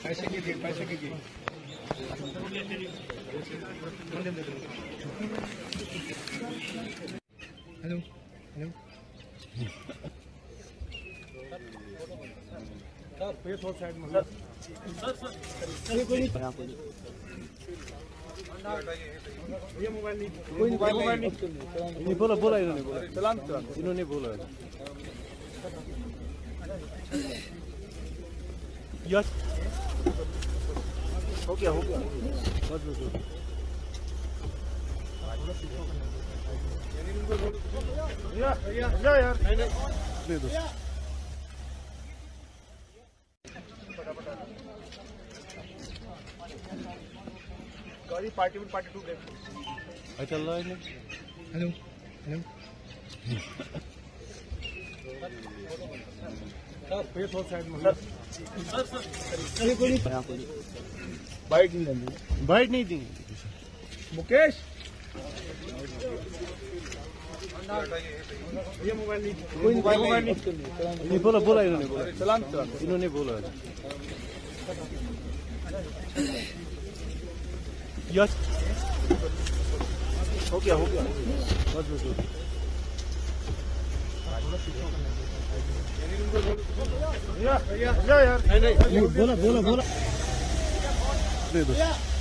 पैसे कीजिए hello hello sir face और साइड में सर ये मोबाइल नहीं कोई मोबाइल नहीं बोला इन्होंने बोला चलान इन्होंने बोला यस हो गया बस यार दे दो गाड़ी पार्टी 1 पार्टी 2 देख चल रहा है हेलो सर फेस और साइड में सर बाइट नहीं देंगे मुकेश ये मोबाइल नहीं कोई मोबाइल नहीं बोला इन्होंने बोला चलान इन्होंने बोला यस हो गया बस यार नहीं बोला दे दो